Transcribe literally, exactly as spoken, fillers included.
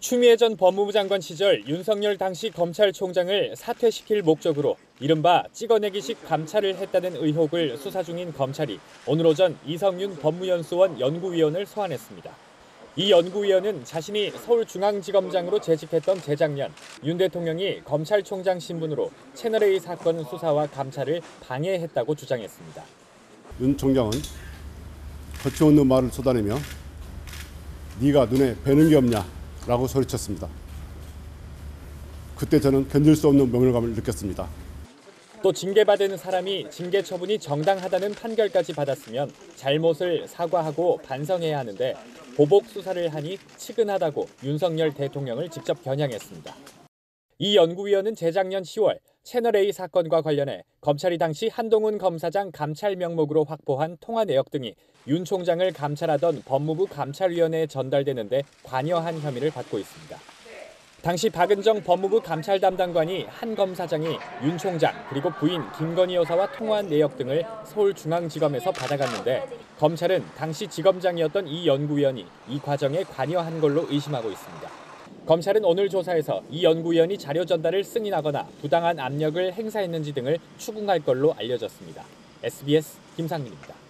추미애 전 법무부 장관 시절 윤석열 당시 검찰총장을 사퇴시킬 목적으로 이른바 찍어내기식 감찰을 했다는 의혹을 수사 중인 검찰이 오늘 오전 이성윤 법무연수원 연구위원을 소환했습니다. 이 연구위원은 자신이 서울중앙지검장으로 재직했던 재작년 윤 대통령이 검찰총장 신분으로 채널A 사건 수사와 감찰을 방해했다고 주장했습니다. 윤 총장은 거침없는 말을 쏟아내며 네가 눈에 뵈는 게 없냐 라고 소리쳤습니다. 그때 저는 견딜 수 없는 모멸감을 느꼈습니다. 또 징계받은 사람이 징계 처분이 정당하다는 판결까지 받았으면 잘못을 사과하고 반성해야 하는데 보복 수사를 하니 측은하다고 윤석열 대통령을 직접 겨냥했습니다. 이 연구위원은 재작년 시월 채널A 사건과 관련해 검찰이 당시 한동훈 검사장 감찰 명목으로 확보한 통화 내역 등이 윤 총장을 감찰하던 법무부 감찰위원회에 전달되는데 관여한 혐의를 받고 있습니다. 당시 박은정 법무부 감찰 담당관이 한 검사장이 윤 총장 그리고 부인 김건희 여사와 통화한 내역 등을 서울중앙지검에서 받아갔는데 검찰은 당시 지검장이었던 이 연구위원이 이 과정에 관여한 걸로 의심하고 있습니다. 검찰은 오늘 조사에서 이 연구위원이 자료 전달을 승인하거나 부당한 압력을 행사했는지 등을 추궁할 걸로 알려졌습니다. 에스비에스 김상민입니다.